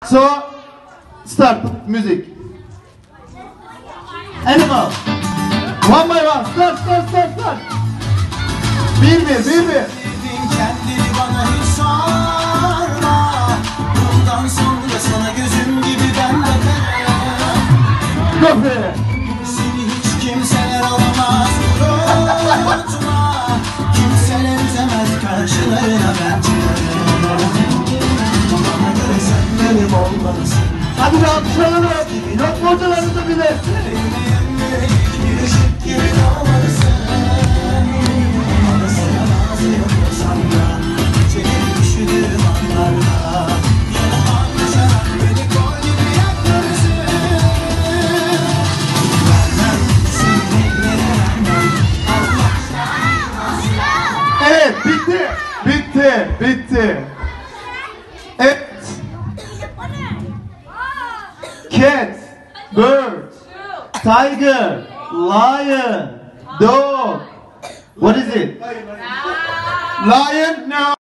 So, start music. Animal. One by one. Start. Bir. Kendini bana hiç sorma. Bundan sonra sana gözüm gibi ben bakarım. Go be. Seni hiç kimseler alamaz. Unutma. Kimseler üzemez, karşılarına ben çıkarım. Bana göre sen benim olmalısın. Hadi bir alkışlayalım. Yok mu hocalarınızı bile? Bir ışık gibi olmalısın. Bana sana nazı yapıyorsam da çekip üşüdüğüm anlarda yanıma düşer beni kol gibi yaklaşırsın. Vermem seni vermem. Evet, bitti. Evet. Cat, bird, tiger, lion, dog. What is it? Lion? No.